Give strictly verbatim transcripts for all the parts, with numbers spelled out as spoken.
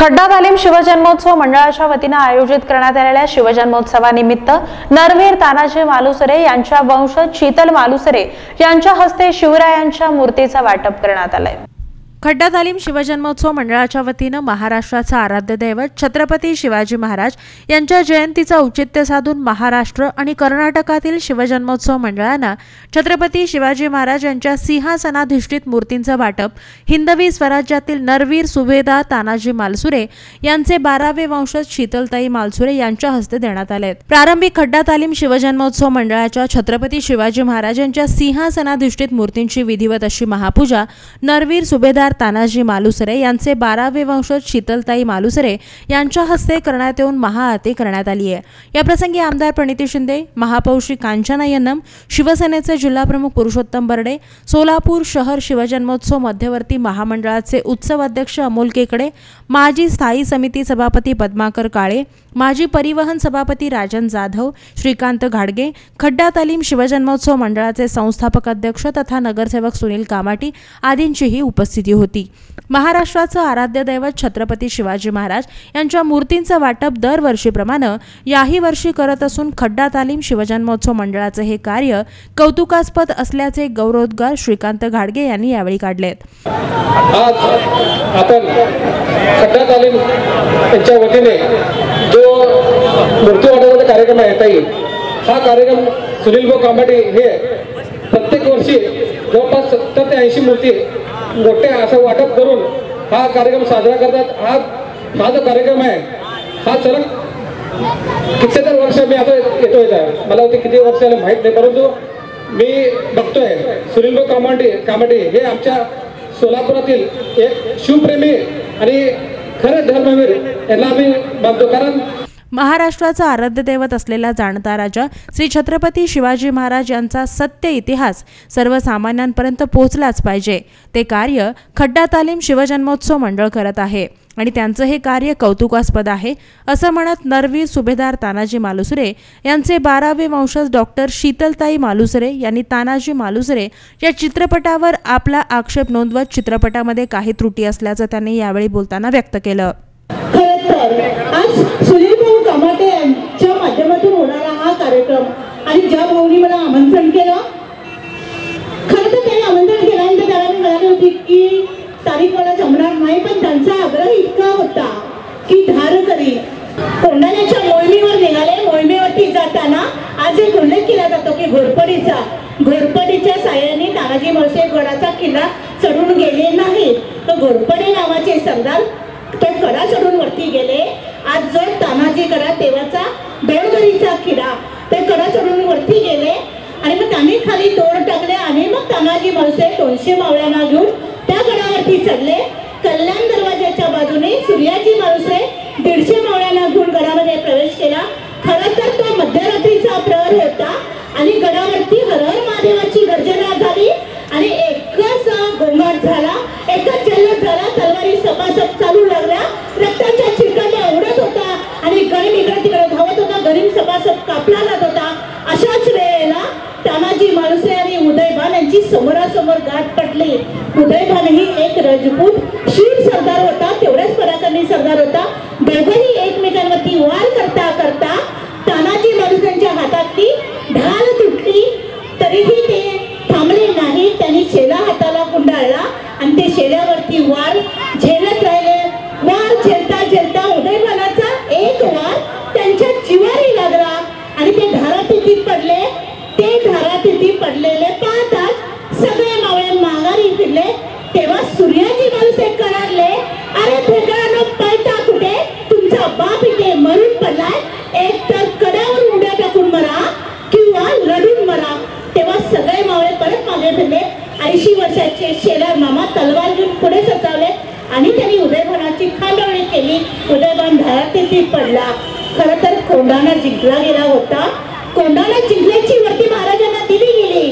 खड्डा तालीम शिवजन्मोत्सव मंडळाच्या वतीने आयोजित करण्यात आलेल्या शिवजन्मोत्सवानिमित्त नरवीर तानाजी मालुसरे यांच्या वंशज शीतल मालुसरे यांच्या हस्ते शिवरायांच्या मूर्तीचं वाटप करण्यात आलंय। खड्डा तालीम शिवजन्मोत्सव मंडळाच्या वतीने महाराष्ट्राचा आराध्य दैवत छत्रपती शिवाजी महाराज यांच्या जयंतीचा औचित्य साधून महाराष्ट्र आणि कर्नाटकातील शिवजन्मोत्सव मंडळाने छत्रपती शिवाजी महाराज यांच्या सिंहासनाधिष्ठित मूर्तींचे वाटप हिंदवी स्वराज्यातील नरवीर सुभेदार तानाजी मालुसरे यांचे बारावे वंशज शीतलताई मालुसरे यांच्या हस्ते देण्यात आले। प्रारंभी खड्डा तालीम शिवजन्मोत्सव मंडळाच्या छत्रपती शिवाजी महाराज यांच्या सिंहासनाधिष्ठित मूर्तींची विधिवत अशी महापूजा नरवीर सुभेदार तानाजी मालुसरे यांचे बारावे वंशज शीतलताई मालुसरे यांच्या हस्ते करण्यात येऊन महाआरती करण्यात आली आहे। या प्रसंगी आमदार प्रणिती शिंदे, महापौर श्री कांचना यन्नम, शिवसेनेचे जिल्हाप्रमुख पुरुषोत्तम बर्डे, सोलापूर शहर शिवजन्मोत्सव मध्यवर्ती महामंडळाचे उत्सव अध्यक्ष अमोल केकडे, माजी स्थायी समिती सभापती पद्माकर काळे, माजी परिवहन सभापती राजन जाधव, श्रीकांत घाडगे, खड्डा तालीम शिवजन्मोत्सव मंडळाचे संस्थापक अध्यक्ष तथा नगरसेवक सुनील कामाटी आदींचीही उपस्थिती होती। महाराष्ट्राचे आराध्य दैवत छत्रपती शिवाजी महाराज यांच्या मूर्तींचे वाटप दरवर्षीप्रमाणे याही वर्षी करत असून खड्डा तालीम शिवजन्मोत्सव मंडळाचे हे कार्य कौतुकास्पद असल्याचे गौरवोद्गार श्रीकांत घाडगे यांनी यावेळी काढलेत। आज आपण खड्डा तालीम यांच्या वतीने जो मूर्ती वाटपाचा कार्यक्रम आहे ताई, हा कार्यक्रम सुनील भाऊ कामाटे हे प्रत्येक वर्षी जवळपास सत्तर ते ऐंशी मूर्ती मोठे असं वाटप करून हा कार्यक्रम साजरा करतात। आज हा जो कार्यक्रम आहे हा सलग कित्येतर वर्ष मी आता येतो येत मला होते किती वर्ष झाले माहीत नाही, परंतु मी बघतोय सुनील भाऊ कामाटे कामाटे हे आमच्या सोलापुरातील एक शिवप्रेमी आणि खरे धर्मवीर यांना आम्ही मानतो। कारण महाराष्ट्राचा आराध्य दैवत असलेला जाणता राजा श्री छत्रपती शिवाजी महाराज यांचा सत्य इतिहास सर्वसामान्यांपर्यंत पोहोचलाच पाहिजे, ते कार्य खड्डा तालीम शिवजन्मोत्सव मंडळ करत आहे आणि त्यांचं हे कार्य कौतुकास्पद आहे असं म्हणत नरवीर सुभेदार तानाजी मालुसरे यांचे बारावे वंशज डॉक्टर शीतलताई मालुसरे यांनी तानाजी मालुसरे या चित्रपटावर आपला आक्षेप नोंदवत चित्रपटामध्ये काही त्रुटी असल्याचं त्यांनी यावेळी बोलताना व्यक्त केलं। आज सुनील भाऊ कामाटे यांच्या माध्यमातून होणारा हा कार्यक्रम आणि ज्या भाऊनी मला आमंत्रण केलं, खरं तर त्यांनी आमंत्रण केल्यानंतर त्याला मी म्हणाली होती की तारीख मला जमणार नाही, पण त्यांचा आग्रह इतका होता की धारकरी कोंढाण्याच्या मोहिमेवर निघाले। मोहिमेवरती जाताना आज एक उल्लेख केला जातो की घोरपडीचा घोरपडीच्या साह्याने तानाजी मालुसरे गडाचा किल्ला चढून गेले नाहीत, तर घोरपडे नावाचे सरदार तो कडा चढून वरती गेले। आज जो तानाजी कडा तेव्हाचा बेळगरीचा किल्ला ते कडा चढून वरती गेले आणि मग त्यांनी खाली दोर टाकले आणि मग तानाजी मालुसरे दोनशे मावळ्यांना घेऊन त्या गडावरती चढले। कल्याण दरवाजाच्या बाजूने सूर्याजी मालुसरे दीडशे मावळ्यांना घेऊन गडामध्ये प्रवेश केला। खरं तर तो मध्यरात्रीचा प्रहर होता आणि गडावरती हर हर महादेवाची गर्जना झाली आणि एकच गोंगाट झाला, एकच जल्लोष झाला, तलवारी सपासप चालू लागल्या, रक्ताच्या चिरकांड्या उडत होता आणि गरीब इकडे तिकडे धावत होता, गरीब सपासप कापला जात होता। अशाच वेळेला तानाजी मालुसरे आणि उदयभान यांची समोरासमोर गाठ पडली। उदयभान ही एक राजपूत शीर सरदार होता, तेवढ्याच पराक्रमी सरदार होता। दोघेही एकमेकांवरती वार करता करता तानाजी मालुसरेंच्या हातातली ढाल तुटली, तरीही ते थांबले नाही। त्यांनी शेला हाताला गुंडाळला आणि ते शेल्यावरती वार झेलत राहिले। वार झेलता झेलता उदयभानाचा एक वार त्यांच्या जिवारी लागला आणि ते धारातीर्थी पडले। ते धारातीर्थी पडलेले पाहताच सगळे मावळे माघारी फिरले। तेव्हा सूर्याजी मालुसरे कणारले, अरे भेकरांनो पळता कुठे, तुमचा बाप इथे मरून पडलाय, एक तर कड्यावर उड्या टाकून मरा किंवा लढून मरा। तेव्हा सगळे मावळे परत मागे फिरले। ऐंशी वर्षाचे शेलार मामा तलवार घेऊन पुढे सरसावले आणि त्यांनी उदयभानाची खांडवणी केली। उदयभान धारातीर्थी पडला। खरं तर कोंढाणा जिंकला गेला होता। कोंढाणा जिंकल्याची वर्दी महाराजांना दिली गेली।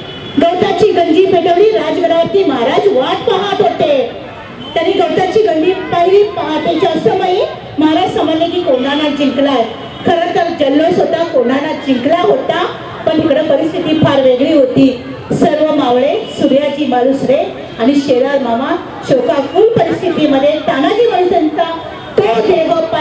गवताची गंजी पेटवली, राजगडावरती महाराज वाट पाहत होते। त्यांनी गवताची गंजी पाहिली, पहाटेच्या समयी महाराज समजले की कोंढाणा जिंकलाय। खरं तर जल्लोष होता, कोंढाणा जिंकला होता, पण इकडे परिस्थिती फार वेगळी होती। सर्व मावळे सूर्याजी मालुसरे आणि शेलार मामा शोकाकुल परिस्थितीमध्ये तानाजी मालुसरेंचा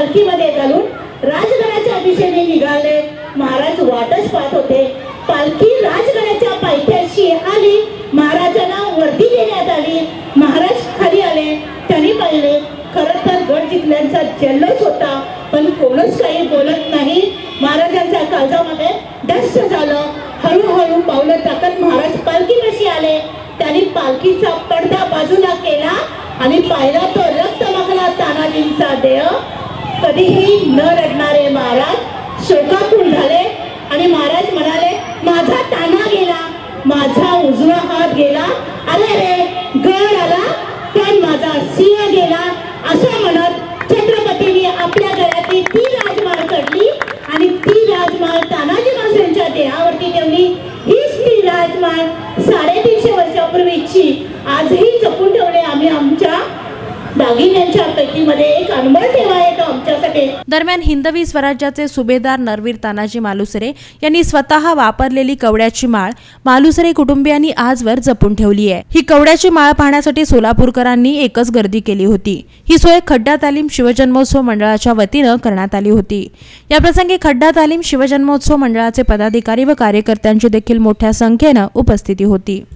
पालखीमध्ये घालून राजगडाच्या दिशेने निघाले. महाराज वाटच पाहत होते. पालखी राजगडाच्या पायथ्याशी आली. महाराजांना वर्दी देण्यात आली. महाराज खाली आले. त्यांनी पाहिले खरं तर गड जिंकण्याचा जल्लोष होता, पण कोणच काही बोलत नाही. महाराजांच्या काळजामध्ये डस्त झालं. हळूहळू पावलं टाकत महाराज पालखीपाशी आले. त्यांनी पालखीचा पडदा बाजूला केला आणि पाहिला तो रक्तमाखला तानाजींचा देह. कधीही न रडणारे महाराज शोकाकुल झाले आणि महाराज म्हणाले, माझा ताना गेला, माझा उजवा हात गेला, अरे रे गड आला पण माझा सिंह गेला. असं म्हणत छत्रपतींनी आपल्या गळ्यातली ती राजमाळ काढली आणि ती राजमाळ तानाजी मालुसरेंच्या देहावरती ठेवली. हीच ती राजमाळ साडेतीनशे वर्षापूर्वीची आजही जपून ठेवले आम्ही आमच्या दागिन्यांच्या पैकीमध्ये एक अनमोल ठेवा आहे तो आमच्यासाठी. दरम्यान हिंदवी स्वराज्याचे सुभेदार नरवीर तानाजी मालुसरे यांनी स्वतः वापरलेली कवड्याची माळ मालुसरे कुटुंबियांनी आजवर जपून ठेवली आहे. ही कवड्याची माळ पाहण्यासाठी सोलापूरकरांनी एकच गर्दी केली होती. ही सोय खड्डा तालीम शिवजन्मोत्सव मंडळाच्या वतीनं करण्यात आली होती. या प्रसंगी खड्डा तालीम शिवजन्मोत्सव मंडळाचे पदाधिकारी व कार्यकर्त्यांची देखील मोठ्या संख्येनं उपस्थिती होती.